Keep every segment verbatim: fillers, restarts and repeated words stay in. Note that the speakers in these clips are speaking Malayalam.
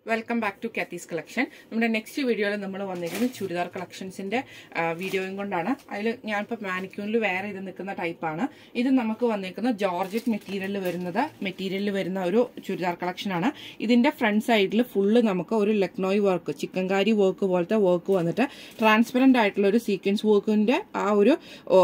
Welcome back to CATHY'S collection. നമ്മുടെ നെക്സ്റ്റ് വീഡിയോയിൽ നമ്മൾ വന്നിരിക്കുന്നത് ചുരിദാർ കളക്ഷൻസിന്റെ വീഡിയോയും കൊണ്ടാണ്. അതിൽ ഞാനിപ്പോൾ മാനിക്യൂണിൽ വേറെ ഇത് നിൽക്കുന്ന ടൈപ്പാണ്. ഇത് നമുക്ക് വന്നിരിക്കുന്ന ജോർജറ്റ് മെറ്റീരിയലിൽ വരുന്നത് മെറ്റീരിയലിൽ വരുന്ന ഒരു ചുരിദാർ കളക്ഷനാണ്. ഇതിന്റെ ഫ്രണ്ട് സൈഡിൽ ഫുള്ള് നമുക്ക് ഒരു ലക്നോയി വർക്ക്, ചിക്കൻകാരി വർക്ക് പോലത്തെ വർക്ക് വന്നിട്ട് ട്രാൻസ്പെറന്റ് ആയിട്ടുള്ള ഒരു സീക്വൻസ് വർക്കിന്റെ ആ ഒരു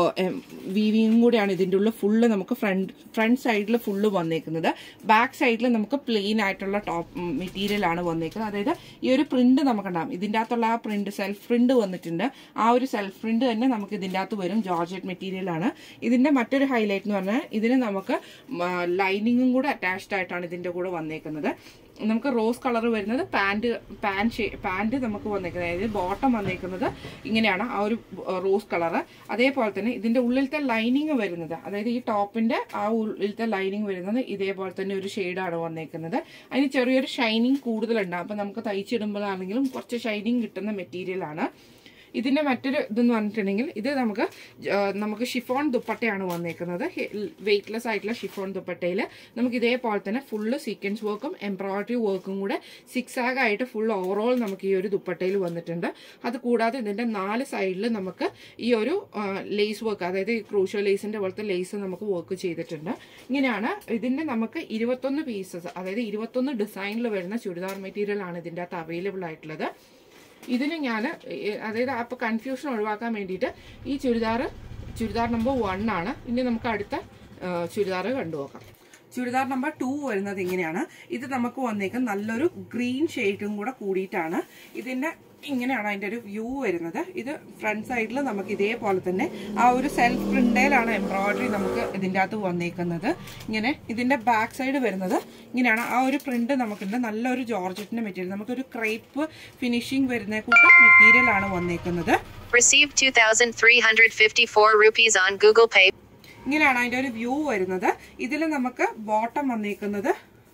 വീവിങ്ങും കൂടിയാണ് ഇതിന്റെ ഉള്ളിൽ ഫുള്ള് നമുക്ക് ഫ്രണ്ട് ഫ്രണ്ട് സൈഡിൽ ഫുള്ള് വന്നേക്കുന്നത്. ബാക്ക് സൈഡിൽ നമുക്ക് പ്ലെയിൻ ആയിട്ടുള്ള ടോപ്പ് മെറ്റീരിയൽ ആണ് വന്നേക്കുന്നത്. അതായത് ഈ ഒരു പ്രിന്റ് നമുക്കുണ്ടാകും. ഇതിൻ്റെ അകത്തുള്ള ആ പ്രിന്റ് സെൽഫ് പ്രിന്റ് വന്നിട്ടുണ്ട്. ആ ഒരു സെൽഫ് പ്രിന്റ് തന്നെ നമുക്ക് ഇതിൻ്റെ അകത്ത് വരും. ജോർജറ്റ് മെറ്റീരിയൽ ആണ്. ഇതിന്റെ മറ്റൊരു ഹൈലൈറ്റ് എന്ന് പറഞ്ഞാൽ ഇതിന് നമുക്ക് ലൈനിങ്ങും കൂടെ അറ്റാച്ച്ഡ് ആയിട്ടാണ് ഇതിന്റെ കൂടെ വന്നേക്കുന്നത്. നമുക്ക് റോസ് കളർ വരുന്നത് പാന്റ് പാന്റ് പാന്റ് നമുക്ക് വന്നേക്കുന്നത്, അതായത് ബോട്ടം വന്നേക്കുന്നത് ഇങ്ങനെയാണ്, ആ ഒരു റോസ് കളർ. അതേപോലെ തന്നെ ഇതിന്റെ ഉള്ളിലത്തെ ലൈനിങ് വരുന്നത്, അതായത് ഈ ടോപ്പിന്റെ ആ ഉള്ളിലത്തെ ലൈനിങ് വരുന്നത് ഇതേപോലെ തന്നെ ഒരു ഷെയ്ഡാണ് വന്നേക്കുന്നത്. അതിന് ചെറിയൊരു ഷൈനിങ് കൂടുതലുണ്ടാകും. അപ്പൊ നമുക്ക് തയ്ച്ചിടുമ്പോഴാണെങ്കിലും കുറച്ച് ഷൈനിങ് കിട്ടുന്ന മെറ്റീരിയൽ ആണ്. ഇതിന്റെ മറ്റൊരു ഇതെന്ന് പറഞ്ഞിട്ടുണ്ടെങ്കിൽ ഇത് നമുക്ക് നമുക്ക് ഷിഫോൺ ദുപ്പട്ടയാണ് വന്നേക്കുന്നത്. വെയ്റ്റ്ലെസ് ആയിട്ടുള്ള ഷിഫോൺ ദുപ്പട്ടയിൽ നമുക്ക് ഇതേപോലെ തന്നെ ഫുള്ള് സീക്വൻസ് വർക്കും എംബ്രോയിഡറി വർക്കും കൂടെ സിക്സ് ആഗ് ആയിട്ട് ഫുൾ ഓവറോൾ നമുക്ക് ഈ ഒരു ദുപ്പട്ടയിൽ വന്നിട്ടുണ്ട്. അത് കൂടാതെ ഇതിന്റെ നാല് സൈഡിൽ നമുക്ക് ഈ ഒരു ലേസ് വർക്ക്, അതായത് ക്രൂഷ്യൽ ലേസിന്റെ പോലത്തെ ലേസ് നമുക്ക് വർക്ക് ചെയ്തിട്ടുണ്ട്. ഇങ്ങനെയാണ് ഇതിന്റെ നമുക്ക് ഇരുപത്തൊന്ന് പീസസ്, അതായത് ഇരുപത്തൊന്ന് ഡിസൈനിൽ വരുന്ന ചുരിദാർ മെറ്റീരിയൽ ആണ് ഇതിന്റെ അകത്ത് അവൈലബിൾ ആയിട്ടുള്ളത്. ഇതിന് ഞാൻ അതായത് അപ്പോൾ കൺഫ്യൂഷൻ ഒഴിവാക്കാൻ വേണ്ടിയിട്ട് ഈ ചുരിദാർ ചുരിദാർ നമ്പർ വൺ ആണ്. ഇനി നമുക്ക് അടുത്ത ചുരിദാർ കണ്ടുനോക്കാം. ചുരിദാർ നമ്പർ ടു വരുന്നത് ഇങ്ങനെയാണ്. ഇത് നമുക്ക് വന്നേക്കും നല്ലൊരു ഗ്രീൻ ഷെയ്ഡും കൂടെ കൂടിയിട്ടാണ്. ഇതിന്റെ ഇങ്ങനെയാണ് അതിന്റെ ഒരു വ്യൂ വരുന്നത്. ഇത് ഫ്രണ്ട് സൈഡിൽ നമുക്ക് ഇതേപോലെ തന്നെ ആ ഒരു സെൽഫ് പ്രിന്റേലാണ് എംബ്രോയിഡറി നമുക്ക് ഇതിൻ്റെ അകത്ത് വന്നേക്കുന്നത്. ഇങ്ങനെ ഇതിന്റെ ബാക്ക് സൈഡ് വരുന്നത് ഇങ്ങനെയാണ്. ആ ഒരു പ്രിന്റ് നമുക്കുണ്ട്. നല്ലൊരു ജോർജറ്റിന്റെ മെറ്റീരിയൽ, നമുക്കൊരു ക്രേപ്പ് ഫിനിഷിംഗ് വരുന്ന കൂട്ട മെറ്റീരിയൽ ആണ് വന്നേക്കുന്നത്. Received two thousand three hundred fifty-four rupees on Google Pay. ഇങ്ങനെയാണ് അതിന്റെ ഒരു വ്യൂ വരുന്നത്. ഇതിൽ നമുക്ക് ബോട്ടം വന്നേക്കുന്നത്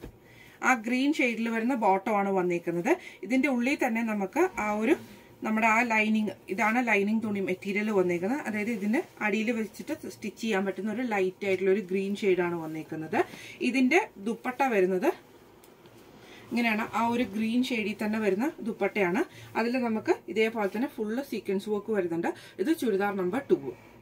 ആ ഗ്രീൻ ഷെയ്ഡിൽ വരുന്ന ബോട്ടമാണ് വന്നേക്കുന്നത്. ഇതിന്റെ ഉള്ളിൽ തന്നെ നമുക്ക് ആ ഒരു നമ്മുടെ ആ ലൈനിങ്, ഇതാണ് ലൈനിങ് തുണി മെറ്റീരിയൽ വന്നേക്കുന്നത്. അതായത് ഇതിന്റെ അടിയിൽ വെച്ചിട്ട് സ്റ്റിച്ച് ചെയ്യാൻ പറ്റുന്ന ഒരു ലൈറ്റ് ആയിട്ടുള്ള ഒരു ഗ്രീൻ ഷെയ്ഡാണ് വന്നേക്കുന്നത്. ഇതിന്റെ ദുപ്പട്ട വരുന്നത് ഇങ്ങനെയാണ്. ആ ഒരു ഗ്രീൻ ഷെയ്ഡിൽ തന്നെ വരുന്ന ദുപ്പട്ടയാണ്. അതിൽ നമുക്ക് ഇതേപോലെ തന്നെ ഫുള്ള് സീക്വൻസ് വർക്ക് വരുന്നുണ്ട്. ഇത് ചുരിദാർ നമ്പർ ടു.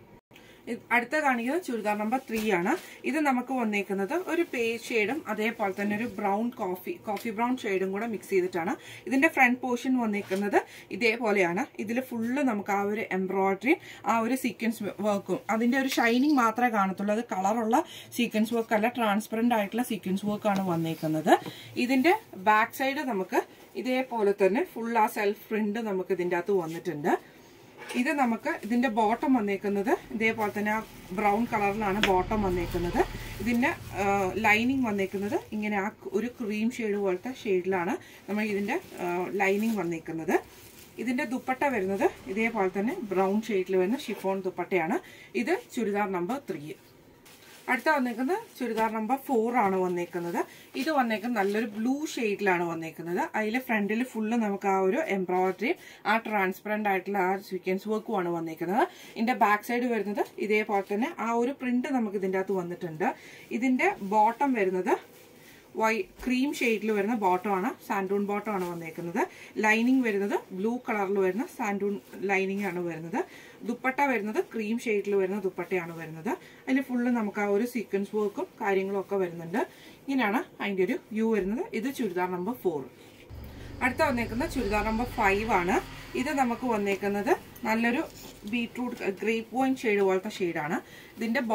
അടുത്ത കാണിക്കുന്നത് ചുരിദാർ നമ്പർ ത്രീ ആണ്. ഇത് നമുക്ക് വന്നേക്കുന്നത് ഒരു പേജ് ഷെയ്ഡും അതേപോലെ തന്നെ ഒരു ബ്രൗൺ കോഫി കോഫി ബ്രൗൺ ഷെയ്ഡും കൂടെ മിക്സ് ചെയ്തിട്ടാണ്. ഇതിന്റെ ഫ്രണ്ട് പോർഷൻ വന്നേക്കുന്നത് ഇതേപോലെയാണ്. ഇതിൽ ഫുള്ള് നമുക്ക് ആ ഒരു എംബ്രോയിഡറിയും ആ ഒരു സീക്വൻസ് വർക്കും, അതിന്റെ ഒരു ഷൈനിങ് മാത്രമേ കാണത്തുള്ളൂ. അത് കളറുള്ള സീക്വൻസ് വർക്ക് അല്ല, ട്രാൻസ്പെറന്റ് ആയിട്ടുള്ള സീക്വൻസ് വർക്കാണ് വന്നേക്കുന്നത്. ഇതിന്റെ ബാക്ക് സൈഡ് നമുക്ക് ഇതേപോലെ തന്നെ ഫുൾ ആ സെൽഫ് പ്രിന്റ് നമുക്ക് ഇതിന്റെ അകത്ത് വന്നിട്ടുണ്ട്. ഇത് നമുക്ക് ഇതിന്റെ ബോട്ടം വന്നേക്കുന്നത് ഇതേപോലെ തന്നെ ആ ബ്രൗൺ കളറിലാണ് ബോട്ടം വന്നേക്കുന്നത്. ഇതിന്റെ ലൈനിങ് വന്നേക്കുന്നത് ഇങ്ങനെ ആ ഒരു ക്രീം ഷെയ്ഡ് പോലത്തെ ഷെയ്ഡിലാണ് നമ്മൾ ഇതിന്റെ ലൈനിങ് വന്നേക്കുന്നത്. ഇതിന്റെ ദുപ്പട്ട വരുന്നത് ഇതേപോലെ തന്നെ ബ്രൗൺ ഷെയ്ഡിൽ വരുന്ന ഷിഫോൺ ദുപ്പട്ടയാണ്. ഇത് ചുരിദാർ നമ്പർ ത്രീ. അടുത്ത വന്നേക്കുന്നത് ചുരിദാർ നമ്പർ ഫോർ ആണ് വന്നേക്കുന്നത്. ഇത് വന്നേക്കുന്നത് നല്ലൊരു ബ്ലൂ ഷെയ്ഡിലാണ് വന്നേക്കുന്നത്. അതിൽ ഫ്രണ്ടിൽ ഫുള്ള് നമുക്ക് ആ ഒരു എംബ്രോയിഡറിയും ആ ട്രാൻസ്പെറന്റ് ആയിട്ടുള്ള ആ സീക്വൻസ് വർക്കും ആണ് വന്നേക്കുന്നത്. ഇതിന്റെ ബാക്ക് സൈഡ് വരുന്നത് ഇതേപോലെ തന്നെ ആ ഒരു പ്രിന്റ് നമുക്ക് ഇതിൻ്റെ അകത്ത് വന്നിട്ടുണ്ട്. ഇതിന്റെ ബോട്ടം വരുന്നത് വൈ ക്രീം ഷെയ്ഡിൽ വരുന്ന ബോട്ടമാണ്, സാൻഡൂൺ ബോട്ടമാണ് വന്നേക്കുന്നത്. ലൈനിങ് വരുന്നത് ബ്ലൂ കളറിൽ വരുന്ന സാൻഡൂൺ ലൈനിങ് ആണ് വരുന്നത്. ദുപ്പട്ട വരുന്നത് ക്രീം ഷെയ്ഡിൽ വരുന്ന ദുപ്പട്ടയാണ് വരുന്നത്. അതിൽ ഫുള്ള് നമുക്ക് ആ ഒരു സീക്വൻസ് വർക്കും കാര്യങ്ങളും ഒക്കെ വരുന്നുണ്ട്. ഇങ്ങനെയാണ് അതിൻ്റെ ഒരു വ്യൂ വരുന്നത്. ഇത് ചുരിദാർ നമ്പർ ഫോർ. അടുത്ത വന്നേക്കുന്ന ചുരിദാർ നമ്പർ ഫൈവ് ആണ്. ഇത് നമുക്ക് വന്നേക്കുന്നത് നല്ലൊരു ബീട്രൂട്ട് ഗ്രേപ്പ് വൈൻ ഷെയ്ഡ് പോലത്തെ ഷെയ്ഡാണ്. ഇതിന്റെ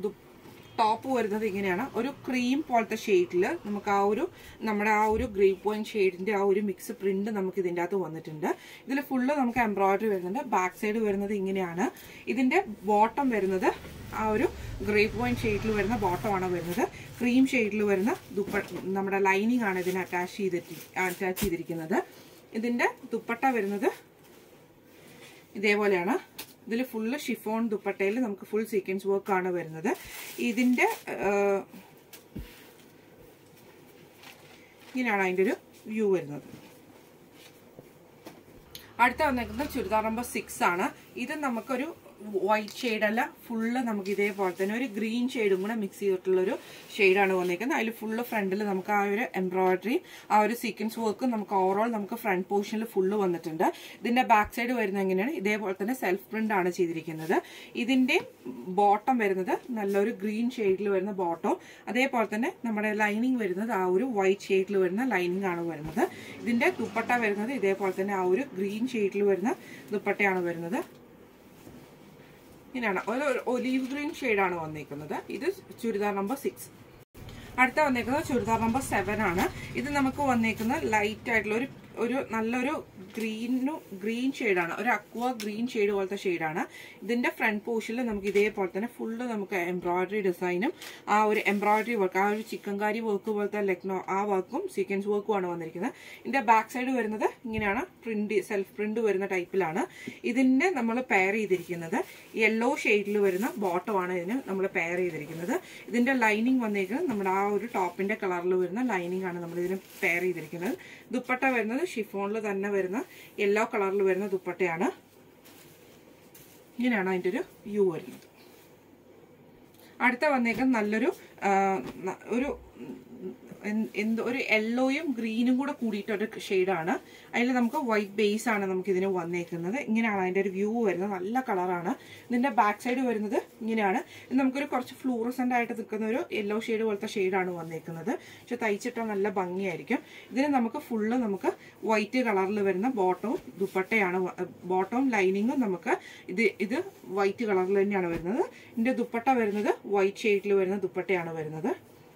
ടോപ്പ് വരുന്നത് ഇങ്ങനെയാണ്. ഒരു ക്രീം പോലത്തെ ഷെയ്ഡിൽ നമുക്ക് ആ ഒരു നമ്മുടെ ആ ഒരു ഗ്രേപ്പ് വൈൻ ഷെയ്ഡിന്റെ ആ ഒരു മിക്സ് പ്രിന്റ് നമുക്ക് ഇതിൻ്റെ അകത്ത് വന്നിട്ടുണ്ട്. ഇതിൽ ഫുള്ള് നമുക്ക് എംബ്രോയിഡറി വരുന്നുണ്ട്. ബാക്ക് സൈഡ് വരുന്നത് ഇങ്ങനെയാണ്. ഇതിന്റെ ബോട്ടം വരുന്നത് ആ ഒരു ഗ്രേപ്പ് വൈൻ ഷെയ്ഡിൽ വരുന്ന ബോട്ടമാണ് വരുന്നത്. ക്രീം ഷെയ്ഡിൽ വരുന്ന ദുപ്പട്ട നമ്മുടെ ലൈനിങ് ആണ് ഇതിന് അറ്റാച്ച് ചെയ്തിട്ട് അറ്റാച്ച് ചെയ്തിരിക്കുന്നത്. ഇതിന്റെ ദുപ്പട്ട വരുന്നത് ഇതേപോലെയാണ്. ഇതിൽ ഫുള്ള് ഷിഫോൺ ദുപ്പട്ടയിൽ നമുക്ക് ഫുൾ സീക്വൻസ് വർക്ക് ആണ് വരുന്നത്. ഇതിന്റെ ഇങ്ങനെയാണ് അതിൻ്റെ ഒരു വ്യൂ വരുന്നത്. അടുത്ത വന്നേക്കുന്നത് ചുരിദാർ നമ്പർ സിക്സ് ആണ്. ഇത് നമുക്കൊരു വൈറ്റ് ഷെയ്ഡല്ല, ഫുള്ള് നമുക്ക് ഇതേപോലെ തന്നെ ഒരു ഗ്രീൻ ഷെയ്ഡും കൂടെ മിക്സ് ചെയ്തിട്ടുള്ളൊരു ഷെയ്ഡാണ് വന്നിരിക്കുന്നത്. അതിൽ ഫുള്ള് ഫ്രണ്ടിൽ നമുക്ക് ആ ഒരു എംബ്രോയിഡറി, ആ ഒരു സീക്വൻസ് വർക്കും നമുക്ക് ഓവറോൾ നമുക്ക് ഫ്രണ്ട് പോർഷനിൽ ഫുള്ള് വന്നിട്ടുണ്ട്. ഇതിന്റെ ബാക്ക് സൈഡ് വരുന്നത് എങ്ങനെയാണ്, ഇതേപോലെ തന്നെ സെൽഫ് പ്രിന്റ് ആണ് ചെയ്തിരിക്കുന്നത്. ഇതിന്റെ ബോട്ടം വരുന്നത് നല്ലൊരു ഗ്രീൻ ഷെയ്ഡിൽ വരുന്ന ബോട്ടം, അതേപോലെ തന്നെ നമ്മുടെ ലൈനിങ് വരുന്നത് ആ ഒരു വൈറ്റ് ഷെയ്ഡിൽ വരുന്ന ലൈനിങ് ആണ് വരുന്നത്. ഇതിന്റെ ദുപ്പട്ട വരുന്നത് ഇതേപോലെ തന്നെ ആ ഒരു ഗ്രീൻ ഷെയ്ഡിൽ വരുന്ന ദുപ്പട്ടയാണ് വരുന്നത്. ഇങ്ങനെയാണ് ഒരു ഒലീവ് ഗ്രീൻ ഷെയ്ഡാണ് വന്നിരിക്കുന്നത്. ഇത് ചുരിദാർ നമ്പർ സിക്സ്. അടുത്ത വന്നേക്കുന്നത് ചുരിദാർ നമ്പർ സെവൻ ആണ്. ഇത് നമുക്ക് വന്നേക്കുന്നത് ലൈറ്റ് ആയിട്ടുള്ള ഒരു ഒരു നല്ലൊരു ഗ്രീനു ഗ്രീൻ ഷെയ്ഡാണ്, ഒരു അക്വ ഗ്രീൻ ഷെയ്ഡ് പോലത്തെ ഷെയ്ഡാണ്. ഇതിന്റെ ഫ്രണ്ട് പോർഷനിൽ നമുക്ക് ഇതേപോലെ തന്നെ ഫുള്ള് നമുക്ക് എംബ്രോയിഡറി ഡിസൈനും ആ ഒരു എംബ്രോയിഡറി വർക്ക്, ആ ഒരു ചിക്കൻകാരി വർക്ക് പോലത്തെ ലക്നോ ആ വർക്കും സീക്വൻസ് വർക്കും ആണ് വന്നിരിക്കുന്നത്. ഇതിന്റെ ബാക്ക് സൈഡ് വരുന്നത് ഇങ്ങനെയാണ്, പ്രിന്റ് സെൽഫ് പ്രിന്റ് വരുന്ന ടൈപ്പിലാണ്. ഇതിന്റെ നമ്മൾ പെയർ ചെയ്തിരിക്കുന്നത് യെല്ലോ ഷെയ്ഡിൽ വരുന്ന ബോട്ടമാണ് ഇതിന് നമ്മൾ പെയർ ചെയ്തിരിക്കുന്നത്. ഇതിന്റെ ലൈനിങ് വന്നേക്കുന്നത് നമ്മുടെ ആ ഒരു ടോപ്പിന്റെ കളറിൽ വരുന്ന ലൈനിങ് ആണ് നമ്മൾ ഇതിന് പെയർ ചെയ്തിരിക്കുന്നത്. ദുപ്പട്ട വരുന്നത് ഷിഫോണിൽ തന്നെ വരുന്ന യെല്ലോ കളറിൽ വരുന്ന ദുപ്പട്ടയാണ്. ഇങ്ങനെയാണ് അതിൻ്റെ ഒരു വ്യൂ വരുന്നത്. അടുത്ത വന്നേക്കുന്നത് നല്ലൊരു ഒരു എന്തോ ഒരു യെല്ലോയും ഗ്രീനും കൂടെ കൂടിയിട്ടൊരു ഷെയ്ഡാണ്. അതിൽ നമുക്ക് വൈറ്റ് ബേസ് ആണ് നമുക്ക് ഇതിന് വന്നേക്കുന്നത്. ഇങ്ങനെയാണ് അതിൻ്റെ ഒരു വ്യൂ വരുന്നത്. നല്ല കളറാണ്. ഇതിന്റെ ബാക്ക് സൈഡ് വരുന്നത് ഇങ്ങനെയാണ്. ഇത് നമുക്കൊരു കുറച്ച് ഫ്ലൂറസെന്റ് ആയിട്ട് നിൽക്കുന്ന ഒരു യെല്ലോ ഷെയ്ഡ് പോലത്തെ ഷെയ്ഡാണ് വന്നേക്കുന്നത്. പക്ഷെ തയ്ച്ചിട്ടാൽ നല്ല ഭംഗിയായിരിക്കും. ഇതിന് നമുക്ക് ഫുള്ള് നമുക്ക് വൈറ്റ് കളറിൽ വരുന്ന ബോട്ടവും ദുപ്പട്ടയാണ്. ബോട്ടവും ലൈനിങ്ങും നമുക്ക് ഇത് ഇത് വൈറ്റ് കളറിൽ തന്നെയാണ് വരുന്നത്. ഇതിന്റെ ദുപ്പട്ട വരുന്നത് വൈറ്റ് ഷെയ്ഡിൽ വരുന്ന ദുപ്പട്ടയാണ് വരുന്നത്.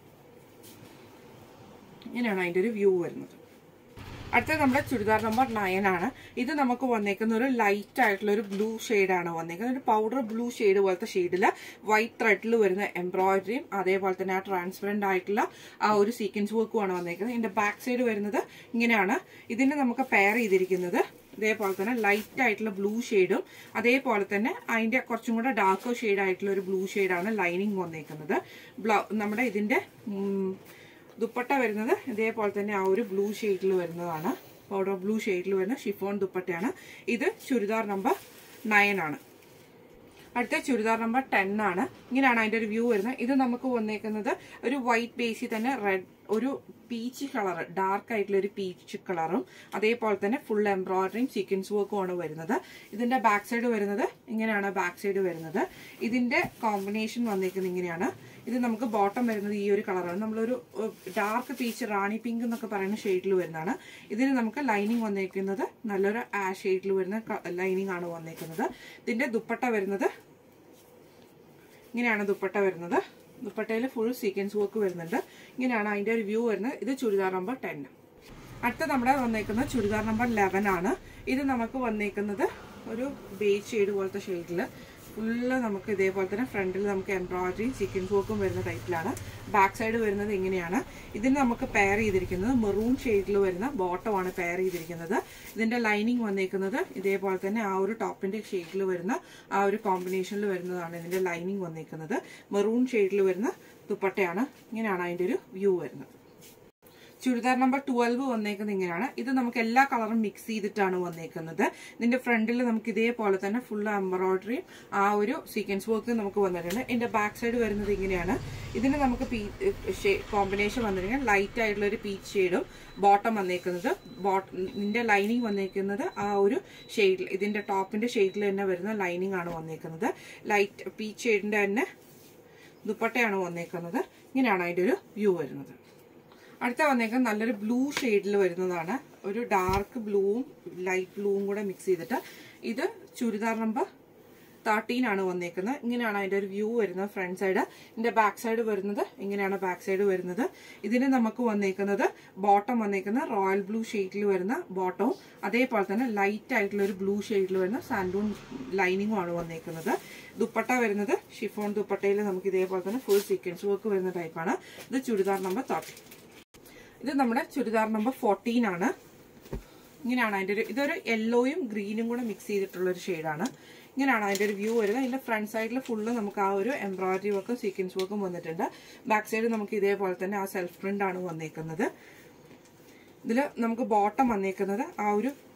ഇങ്ങനെയാണ് അതിൻ്റെ ഒരു വ്യൂ വരുന്നത്. അടുത്തത് നമ്മുടെ ചുരിദാർ നമ്പർ നയൻ ആണ്. ഇത് നമുക്ക് വന്നേക്കുന്ന ഒരു ലൈറ്റ് ആയിട്ടുള്ള ഒരു ബ്ലൂ ഷെയ്ഡാണ് വന്നേക്കുന്നത്. ഒരു പൗഡർ ബ്ലൂ ഷെയ്ഡ് പോലത്തെ ഷെയ്ഡില് വൈറ്റ് ത്രെഡിൽ വരുന്ന എംബ്രോയിഡറിയും അതേപോലെ തന്നെ ആ ട്രാൻസ്പെറന്റ് ആയിട്ടുള്ള ആ ഒരു സീക്വൻസ് വർക്കുമാണ് വന്നേക്കുന്നത്. ഇതിന്റെ ബാക്ക് സൈഡ് വരുന്നത് ഇങ്ങനെയാണ്. ഇതിന് നമുക്ക് പെയർ ചെയ്തിരിക്കുന്നത് ഇതേപോലെ തന്നെ ലൈറ്റ് ആയിട്ടുള്ള ബ്ലൂ ഷെയ്ഡും അതേപോലെ തന്നെ അതിന്റെ കുറച്ചും കൂടെ ഡാർക്ക് ഷെയ്ഡ് ആയിട്ടുള്ള ഒരു ബ്ലൂ ഷെയ്ഡാണ് ലൈനിങ് വന്നേക്കുന്നത്. നമ്മുടെ ഇതിന്റെ ദുപ്പട്ട വരുന്നത് ഇതേപോലെ തന്നെ ആ ഒരു ബ്ലൂ ഷെയ്ഡിൽ വരുന്നതാണ്. പൗഡർ ബ്ലൂ ഷെയ്ഡിൽ വരുന്ന ഷിഫോൺ ദുപ്പട്ടയാണ്. ഇത് ചുരിദാർ നമ്പർ നയൻ ആണ്. അടുത്ത ചുരിദാർ നമ്പർ ടെൻ ആണ്. ഇങ്ങനെയാണ് അതിന്റെ ഒരു വ്യൂ വരുന്നത്. ഇത് നമുക്ക് വന്നേക്കുന്നത് ഒരു വൈറ്റ് ബേസിൽ തന്നെ റെഡ് ഒരു പീച്ച് കളർ, ഡാർക്ക് ആയിട്ടുള്ള ഒരു പീച്ച് കളറും അതേപോലെ തന്നെ ഫുൾ എംബ്രോയിഡറിയും സീക്വൻസ് വർക്കും ആണ് വരുന്നത്. ഇതിന്റെ ബാക്ക് സൈഡ് വരുന്നത് ഇങ്ങനെയാണ്. ബാക്ക് സൈഡ് വരുന്നത് ഇതിന്റെ കോമ്പിനേഷൻ വന്നേക്കുന്നത് ഇങ്ങനെയാണ്. ഇത് നമുക്ക് ബോട്ടം വരുന്നത് ഈ ഒരു കളറാണ്. നമ്മളൊരു ഡാർക്ക് പീച്ച് റാണി പിങ്ക് എന്നൊക്കെ പറയുന്ന ഷെയ്ഡിൽ വരുന്നതാണ്. ഇതിന് നമുക്ക് ലൈനിങ് വന്നേക്കുന്നത് നല്ലൊരു ആ ഷെയ്ഡിൽ വരുന്ന ലൈനിങ് ആണ് വന്നേക്കുന്നത്. ഇതിന്റെ ദുപ്പട്ട വരുന്നത് ഇങ്ങനെയാണ്. ദുപ്പട്ട വരുന്നത് ദുപ്പട്ടയിൽ ഫുൾ സീക്വൻസ് വർക്ക് വരുന്നുണ്ട്. ഇങ്ങനെയാണ് അതിന്റെ ഒരു വ്യൂ വരുന്നത്. ഇത് ചുരിദാർ നമ്പർ ടെൻ. അടുത്ത നമ്മുടെ വന്നേക്കുന്നത് ചുരിദാർ നമ്പർ ലെവൻ ആണ്. ഇത് നമുക്ക് വന്നേക്കുന്നത് ഒരു ബേജ് ഷെയ്ഡ് പോലത്തെ ഷെയ്ഡിൽ ഫുള്ള് നമുക്ക് ഇതേപോലെ തന്നെ ഫ്രണ്ടിൽ നമുക്ക് എംബ്രോയിഡറി സീക്വൻസ് വർക്കും വരുന്ന ടൈപ്പിലാണ്. ബാക്ക് സൈഡ് വരുന്നത് ഇങ്ങനെയാണ്. ഇതിന് നമുക്ക് പെയർ ചെയ്തിരിക്കുന്നത് മെറൂൺ ഷെയ്ഡിൽ വരുന്ന ബോട്ടമാണ് പെയർ ചെയ്തിരിക്കുന്നത്. ഇതിന്റെ ലൈനിങ് വന്നേക്കുന്നത് ഇതേപോലെ തന്നെ ആ ഒരു ടോപ്പിന്റെ ഷെയ്ഡിൽ വരുന്ന ആ ഒരു കോമ്പിനേഷനിൽ വരുന്നതാണ് ഇതിന്റെ ലൈനിങ് വന്നേക്കുന്നത്. മെറൂൺ ഷെയ്ഡിൽ വരുന്ന ദുപ്പട്ടയാണ്. ഇങ്ങനെയാണ് അതിന്റെ ഒരു വ്യൂ വരുന്നത്. ചുരിദാർ നമ്പർ ട്വൽവ് വന്നേക്കുന്നത് ഇങ്ങനെയാണ്. ഇത് നമുക്ക് എല്ലാ കളറും മിക്സ് ചെയ്തിട്ടാണ് വന്നേക്കുന്നത്. ഇതിന്റെ ഫ്രണ്ടിൽ നമുക്ക് ഇതേപോലെ തന്നെ ഫുൾ എംബ്രോയിഡറിയും ആ ഒരു സീക്വൻസ് വർക്ക് നമുക്ക് വന്നിട്ടുണ്ട്. ഇതിന്റെ ബാക്ക് സൈഡ് വരുന്നത് ഇങ്ങനെയാണ്. ഇതിന് നമുക്ക് കോമ്പിനേഷൻ വന്നിരിക്കുന്നത് ലൈറ്റ് ആയിട്ടുള്ള ഒരു പീച്ച് ഷെയ്ഡും ബോട്ടം വന്നേക്കുന്നത്. ഇതിന്റെ ലൈനിങ് വന്നേക്കുന്നത് ആ ഒരു ഷെയ്ഡിൽ ഇതിന്റെ ടോപ്പിന്റെ ഷെയ്ഡിൽ തന്നെ വരുന്ന ലൈനിങ് ആണ് വന്നേക്കുന്നത്. ലൈറ്റ് പീച്ച് ഷെയ്ഡിന്റെ തന്നെ ദുപ്പട്ടയാണ് വന്നേക്കുന്നത്. ഇങ്ങനെയാണ് അതിന്റെ ഒരു വ്യൂ വരുന്നത്. അടുത്ത വന്നേക്കുന്നത് നല്ലൊരു ബ്ലൂ ഷെയ്ഡിൽ വരുന്നതാണ്. ഒരു ഡാർക്ക് ബ്ലൂവും ലൈറ്റ് ബ്ലൂവും കൂടെ മിക്സ് ചെയ്തിട്ട് ഇത് ചുരിദാർ നമ്പർ തേർട്ടീൻ ആണ് വന്നേക്കുന്നത്. ഇങ്ങനെയാണ് അതിന്റെ ഒരു വ്യൂ വരുന്നത്. ഫ്രണ്ട് സൈഡ് ഇതിന്റെ ബാക്ക് സൈഡ് വരുന്നത് ഇങ്ങനെയാണ്. ബാക്ക് സൈഡ് വരുന്നത് ഇതിന് നമുക്ക് വന്നേക്കുന്നത് ബോട്ടം വന്നേക്കുന്നത് റോയൽ ബ്ലൂ ഷെയ്ഡിൽ വരുന്ന ബോട്ടവും അതേപോലെ തന്നെ ലൈറ്റ് ആയിട്ടുള്ള ഒരു ബ്ലൂ ഷെയ്ഡിൽ വരുന്ന സാൻഡൂൺ ലൈനിങ്ങും ആണ് വന്നേക്കുന്നത്. ദുപ്പട്ട വരുന്നത് ഷിഫോൺ ദുപ്പട്ടയിൽ നമുക്ക് ഇതേപോലെ തന്നെ ഫുൾ സീക്വൻസ് വർക്ക് വരുന്ന ടൈപ്പാണ്. ഇത് ചുരിദാർ നമ്പർ തേർട്ടീൻ. ഇത് നമ്മുടെ ചുരിദാർ നമ്പർ ഫോർട്ടീൻ ആണ്. ഇങ്ങനെയാണ് അതിന്റെ ഒരു ഇതൊരു യെല്ലോയും ഗ്രീനും കൂടെ മിക്സ് ചെയ്തിട്ടുള്ള ഒരു ഷെയ്ഡാണ്. ഇങ്ങനെയാണ് അതിന്റെ ഒരു വ്യൂ വരുന്നത്. ഇതിന്റെ ഫ്രണ്ട് സൈഡിൽ ഫുള്ള് നമുക്ക് ആ ഒരു എംബ്രോയിഡറി വർക്കും സീക്വൻസ് വർക്കും വന്നിട്ടുണ്ട്. ബാക്ക് സൈഡ് നമുക്ക് ഇതേപോലെ തന്നെ ആ സെൽഫ് പ്രിന്റ് ആണ് വന്നേക്കുന്നത്. ഇതിൽ നമുക്ക് ബോട്ടം വന്നേക്കുന്നത് ആ ഒരു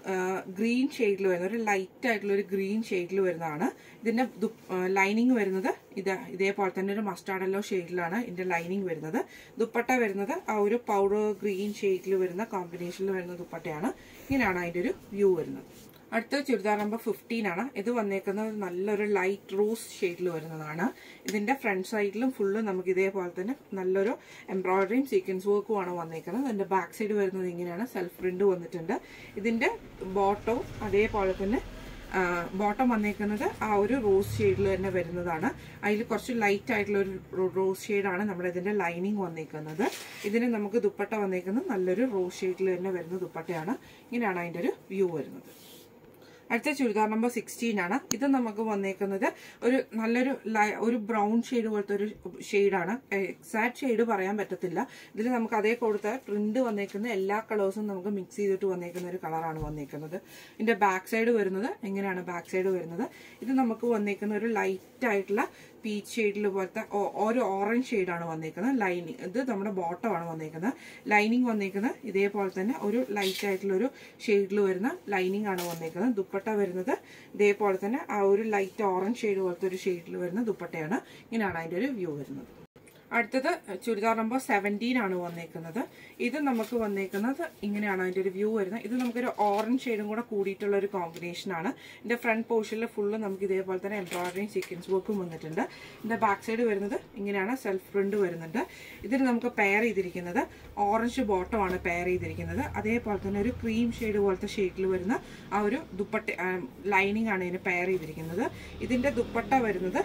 ഗ്രീൻ ഷെയ്ഡിൽ വരുന്ന ഒരു ലൈറ്റ് ആയിട്ടുള്ള ഒരു ഗ്രീൻ ഷെയ്ഡിൽ വരുന്നതാണ്. ഇതിന്റെ ലൈനിങ് വരുന്നത് ഇത് ഇതേപോലെ തന്നെ ഒരു മസ്റ്റാർഡ് യെല്ലോ ഷെയ്ഡിലാണ് ഇതിന്റെ ലൈനിങ് വരുന്നത്. ദുപ്പട്ട വരുന്നത് ആ ഒരു പൗഡർ ഗ്രീൻ ഷെയ്ഡിൽ വരുന്ന കോമ്പിനേഷനിൽ വരുന്ന ദുപ്പട്ടയാണ്. ഇങ്ങനെയാണ് അതിന്റെ ഒരു വ്യൂ വരുന്നത്. അടുത്ത ചുരിദാർ നമ്പർ ഫിഫ്റ്റീൻ ആണ്. ഇത് വന്നേക്കുന്നത് നല്ലൊരു ലൈറ്റ് റോസ് ഷെയ്ഡിൽ വരുന്നതാണ്. ഇതിന്റെ ഫ്രണ്ട് സൈഡിലും ഫുള്ള് നമുക്ക് ഇതേപോലെ തന്നെ നല്ലൊരു എംബ്രോയിഡറിയും സീക്വൻസ് വർക്കും ആണ് വന്നേക്കുന്നത്. ഇതിന്റെ ബാക്ക് സൈഡ് വരുന്നത് ഇങ്ങനെയാണ്. സെൽഫ് പ്രിന്റ് വന്നിട്ടുണ്ട്. ഇതിന്റെ ബോട്ടവും അതേപോലെ തന്നെ ബോട്ടം വന്നേക്കുന്നത് ആ ഒരു റോസ് ഷെയ്ഡിൽ തന്നെ വരുന്നതാണ്. അതിൽ കുറച്ച് ലൈറ്റ് ആയിട്ടുള്ള ഒരു റോസ് ഷെയ്ഡാണ് നമ്മുടെ ഇതിന്റെ ലൈനിങ് വന്നേക്കുന്നത്. ഇതിന് നമുക്ക് ദുപ്പട്ട വന്നേക്കുന്നത് നല്ലൊരു റോസ് ഷെയ്ഡിൽ തന്നെ വരുന്ന ദുപ്പട്ടയാണ്. ഇങ്ങനെയാണ് അതിന്റെ ഒരു വ്യൂ വരുന്നത്. അടുത്ത ചുരിദാർ നമ്പർ സിക്സ്റ്റീൻ ആണ്. ഇത് നമുക്ക് വന്നേക്കുന്നത് ഒരു നല്ലൊരു ഒരു ബ്രൗൺ ഷെയ്ഡ് പോലത്തെ ഒരു ഷെയ്ഡാണ്. എക്സാക്ട് ഷെയ്ഡ് പറയാൻ പറ്റത്തില്ല. ഇതിൽ നമുക്ക് അതേ കൊടുത്ത പ്രിന്റ് വന്നേക്കുന്ന എല്ലാ കളേഴ്സും നമുക്ക് മിക്സ് ചെയ്തിട്ട് വന്നേക്കുന്ന ഒരു കളറാണ് വന്നേക്കുന്നത്. ഇതിന്റെ ബാക്ക് സൈഡ് വരുന്നത് എങ്ങനെയാണ് ബാക്ക് സൈഡ് വരുന്നത്? ഇത് നമുക്ക് വന്നേക്കുന്ന ഒരു ലൈറ്റ് ആയിട്ടുള്ള പീച്ച് ഷെയ്ഡിൽ പോലത്തെ ഒരു ഓറഞ്ച് ഷെയ്ഡാണ് വന്നേക്കുന്നത്. ലൈനിങ് ഇത് നമ്മുടെ ബോട്ടമാണ് വന്നേക്കുന്നത്. ലൈനിങ് വന്നേക്കുന്നത് ഇതേപോലെ തന്നെ ഒരു ലൈറ്റ് ആയിട്ടുള്ള ഒരു ഷെയ്ഡിൽ വരുന്ന ലൈനിങ് ആണ് വന്നേക്കുന്നത്. ദുപ്പട്ട വരുന്നത് ഇതേപോലെ തന്നെ ആ ഒരു ലൈറ്റ് ഓറഞ്ച് ഷെയ്ഡ് പോലത്തെ ഒരു ഷെയ്ഡിൽ വരുന്ന ദുപ്പട്ടയാണ്. ഇങ്ങനെയാണ് അതിന്റെ ഒരു വ്യൂ വരുന്നത്. അടുത്തത് ചുരിദാർ നമ്പർ സെവൻറ്റീൻ ആണ് വന്നേക്കുന്നത്. ഇത് നമുക്ക് വന്നേക്കുന്നത് ഇങ്ങനെയാണ് അതിന്റെ ഒരു വ്യൂ വരുന്നത്. ഇത് നമുക്കൊരു ഓറഞ്ച് ഷെയ്ഡും കൂടെ കൂടിയിട്ടുള്ള ഒരു കോമ്പിനേഷൻ ആണ്. ഇതിന്റെ ഫ്രണ്ട് പോർഷനിൽ ഫുള്ള് നമുക്ക് ഇതേപോലെ തന്നെ എംബ്രോയിഡറിയും സീക്വൻസ് വർക്കും വന്നിട്ടുണ്ട്. ഇതിന്റെ ബാക്ക് സൈഡ് വരുന്നത് ഇങ്ങനെയാണ്. സെൽഫ് പ്രിന്റ് വരുന്നുണ്ട്. ഇതിന് നമുക്ക് പെയർ ചെയ്തിരിക്കുന്നത് ഓറഞ്ച് ബോട്ടം ആണ് പെയർ ചെയ്തിരിക്കുന്നത്. അതേപോലെ തന്നെ ഒരു ക്രീം ഷെയ്ഡ് പോലത്തെ ഷെയ്ഡിൽ വരുന്ന ആ ഒരു ദുപ്പട്ട ലൈനിങ് ആണ് ഇതിന് പെയർ ചെയ്തിരിക്കുന്നത്. ഇതിന്റെ ദുപ്പട്ട വരുന്നത്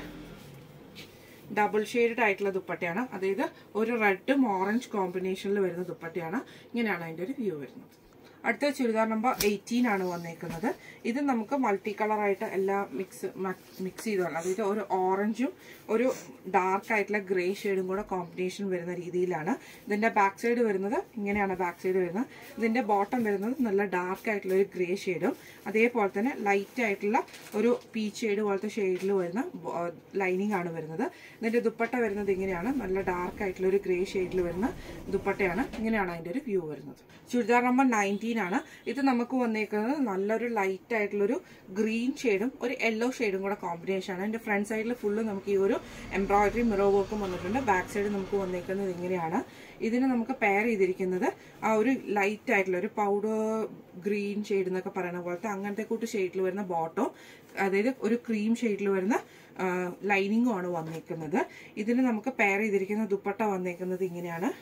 ഡബിൾ ഷെയ്ഡ് ആയിട്ടുള്ള ദുപ്പട്ടയാണ്. അതായത് ഒരു റെഡും ഓറഞ്ച് കോമ്പിനേഷനിൽ വരുന്ന ദുപ്പട്ടയാണ്. ഇങ്ങനെയാണ് അതിന്റെ ഒരു വ്യൂ വരുന്നത്. അടുത്ത ചുരിദാർ നമ്പർ എയ്റ്റീൻ ആണ് വന്നേക്കുന്നത്. ഇത് നമുക്ക് മൾട്ടി കളറായിട്ട് എല്ലാം മിക്സ് മിക്സ് ചെയ്തോളാം. അതായത് ഒരു ഓറഞ്ചും ഒരു ഡാർക്ക് ആയിട്ടുള്ള ഗ്രേ ഷെയ്ഡും കൂടെ കോമ്പിനേഷൻ വരുന്ന രീതിയിലാണ്. ഇതിന്റെ ബാക്ക് സൈഡ് വരുന്നത് ഇങ്ങനെയാണ് ബാക്ക് സൈഡ് വരുന്നത്. ഇതിന്റെ ബോട്ടം വരുന്നത് നല്ല ഡാർക്ക് ആയിട്ടുള്ള ഒരു ഗ്രേ ഷെയ്ഡും അതേപോലെ തന്നെ ലൈറ്റ് ആയിട്ടുള്ള ഒരു പീച്ച് ഷെയ്ഡ് പോലത്തെ ഷെയ്ഡിൽ വരുന്ന ലൈനിങ് ആണ് വരുന്നത്. ഇതിന്റെ ദുപ്പട്ട വരുന്നത് ഇങ്ങനെയാണ്. നല്ല ഡാർക്ക് ആയിട്ടുള്ള ഒരു ഗ്രേ ഷെയ്ഡിൽ വരുന്ന ദുപ്പട്ടയാണ്. ഇങ്ങനെയാണ് അതിന്റെ ഒരു വ്യൂ വരുന്നത്. ചുരിദാർ നമ്പർ നയൻറ്റീൻ ആണ്. ഇത് നമുക്ക് വന്നേക്കുന്നത് നല്ലൊരു ലൈറ്റ് ആയിട്ടുള്ളൊരു ഗ്രീൻ ഷെയ്ഡും ഒരു യെല്ലോ ഷെയ്ഡും കൂടെ കോമ്പിനേഷൻ ആണ്. ഇതിന്റെ ഫ്രണ്ട് സൈഡിൽ ഫുള്ള് നമുക്ക് ഈ ഒരു എംബ്രോയിഡറി മിറർ വർക്കും വന്നിട്ടുണ്ട്. ബാക്ക് സൈഡ് നമുക്ക് വന്നേക്കുന്നത് ഇങ്ങനെയാണ്. ഇതിന് നമുക്ക് പെയർ ചെയ്തിരിക്കുന്നത് ആ ഒരു ലൈറ്റ് ആയിട്ടുള്ള ഒരു പൗഡർ ഗ്രീൻ ഷെയ്ഡ് എന്നൊക്കെ പറയുന്ന പോലത്തെ അങ്ങനത്തെ കൂട്ട് ഷെയ്ഡിൽ വരുന്ന ബോട്ടോ, അതായത് ഒരു ക്രീം ഷെയ്ഡിൽ വരുന്ന ലൈനിങ്ങും ആണ് വന്നേക്കുന്നത്. ഇതിന് നമുക്ക് പെയർ ചെയ്തിരിക്കുന്ന ദുപ്പട്ട വന്നേക്കുന്നത് ഇങ്ങനെയാണ്.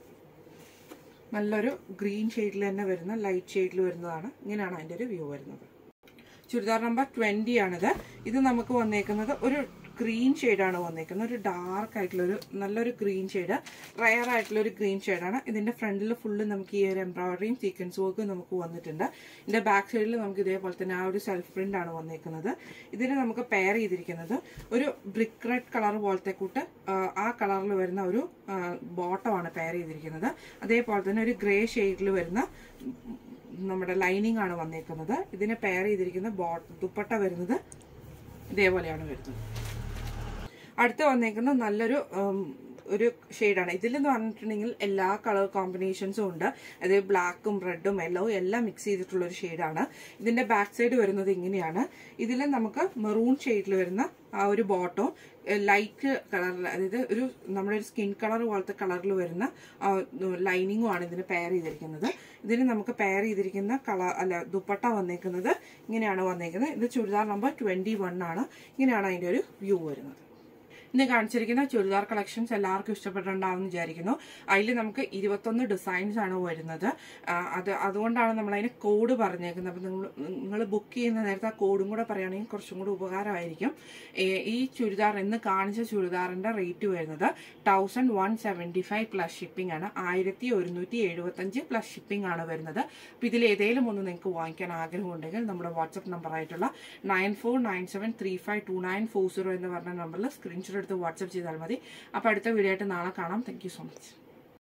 നല്ലൊരു ഗ്രീൻ ഷെയ്ഡിൽ തന്നെ വരുന്ന ലൈറ്റ് ഷെയ്ഡിൽ വരുന്നതാണ്. ഇങ്ങനെയാണ് അതിന്റെ ഒരു വ്യൂ വരുന്നത്. ചുരിദാർ നമ്പർ ട്വന്റി ആണിത്. ഇത് നമുക്ക് വന്നേക്കുന്നത് ഒരു ഗ്രീൻ ഷെയ്ഡാണ് വന്നേക്കുന്നത്. ഒരു ഡാർക്ക് ആയിട്ടുള്ള ഒരു നല്ലൊരു ഗ്രീൻ ഷെയ്ഡ്, റയർ ആയിട്ടുള്ള ഒരു ഗ്രീൻ ഷെയ്ഡാണ്. ഇതിന്റെ ഫ്രണ്ടിൽ ഫുള്ള് നമുക്ക് ഈ ഒരു എംബ്രോയിഡറിയും സീക്വൻസ് വർക്കും നമുക്ക് വന്നിട്ടുണ്ട്. ഇതിന്റെ ബാക്ക് സൈഡിൽ നമുക്ക് ഇതേപോലെ തന്നെ ആ ഒരു സെൽഫ് പ്രിന്റ് ആണ് വന്നേക്കുന്നത്. ഇതിന് നമുക്ക് പെയർ ചെയ്തിരിക്കുന്നത് ഒരു ബ്രിക്ക് റെഡ് കളർ പോലത്തെ കൂട്ട് ആ കളറിൽ വരുന്ന ഒരു ബോട്ടമാണ് പെയർ ചെയ്തിരിക്കുന്നത്. അതേപോലെ തന്നെ ഒരു ഗ്രേ ഷെയ്ഡിൽ വരുന്ന നമ്മുടെ ലൈനിങ് ആണ് വന്നേക്കുന്നത്. ഇതിന് പെയർ ചെയ്തിരിക്കുന്ന ദുപ്പട്ട വരുന്നത് ഇതേപോലെയാണ് വരുന്നത്. അടുത്ത് വന്നേക്കുന്ന നല്ലൊരു ഒരു ഷെയ്ഡാണ്. ഇതിലെന്ന് പറഞ്ഞിട്ടുണ്ടെങ്കിൽ എല്ലാ കളർ കോമ്പിനേഷൻസും ഉണ്ട്. അതായത് ബ്ലാക്കും റെഡും യെല്ലോവും എല്ലാം മിക്സ് ചെയ്തിട്ടുള്ള ഒരു ഷെയ്ഡാണ്. ഇതിന്റെ ബാക്ക് സൈഡ് വരുന്നത് ഇങ്ങനെയാണ്. ഇതിൽ നമുക്ക് മെറൂൺ ഷെയ്ഡിൽ വരുന്ന ആ ഒരു ബോട്ടവും ലൈറ്റ് കളറിൽ, അതായത് ഒരു നമ്മുടെ ഒരു സ്കിൻ കളർ പോലത്തെ കളറിൽ വരുന്ന ലൈനിങ്ങും ആണ് ഇതിന് പെയർ ചെയ്തിരിക്കുന്നത്. ഇതിന് നമുക്ക് പെയർ ചെയ്തിരിക്കുന്ന കളർ അല്ല ദുപ്പട്ട വന്നേക്കുന്നത് ഇങ്ങനെയാണ് വന്നേക്കുന്നത്. ഇത് ചുരിദാർ നമ്പർ ട്വന്റി വൺ ആണ്. ഇങ്ങനെയാണ് അതിന്റെ ഒരു വ്യൂ വരുന്നത്. ഇന്ന് കാണിച്ചിരിക്കുന്ന ചുരിദാർ കളക്ഷൻസ് എല്ലാവർക്കും ഇഷ്ടപ്പെട്ടിട്ടുണ്ടാവും വിചാരിക്കുന്നു. അതിൽ നമുക്ക് ഇരുപത്തൊന്ന് ഡിസൈൻസ് ആണ് വരുന്നത്. അത് അതുകൊണ്ടാണ് നമ്മൾ അതിന് കോഡ് പറഞ്ഞേക്കുന്നത്. അപ്പം നിങ്ങൾ നിങ്ങൾ ബുക്ക് ചെയ്യുന്ന നേരത്തെ ആ കോഡും കൂടെ പറയുകയാണെങ്കിൽ കുറച്ചും കൂടി ഉപകാരമായിരിക്കും. ഈ ചുരിദാർ ഇന്ന് കാണിച്ച ചുരിദാറിന്റെ റേറ്റ് വരുന്നത് thousand one seventy five plus shipping ആണ്. ആയിരത്തി ഒരുന്നൂറ്റി എഴുപത്തഞ്ച് പ്ലസ് ഷിപ്പിംഗ് ആണ് വരുന്നത്. അപ്പം ഇതിൽ ഏതെങ്കിലും ഒന്ന് നിങ്ങൾക്ക് വാങ്ങിക്കാൻ ആഗ്രഹമുണ്ടെങ്കിൽ നമ്മുടെ വാട്സ്ആപ്പ് നമ്പർ ആയിട്ടുള്ള nine four nine seven three five two nine four zero എന്ന് പറഞ്ഞ നമ്പറിൽ സ്ക്രീൻഷോട്ട് എടുത്ത് വാട്സ്ആപ്പ് ചെയ്താൽ മതി. അപ്പോൾ അടുത്ത വീഡിയോ ആയിട്ട് നാളെ കാണാം. Thank you so much.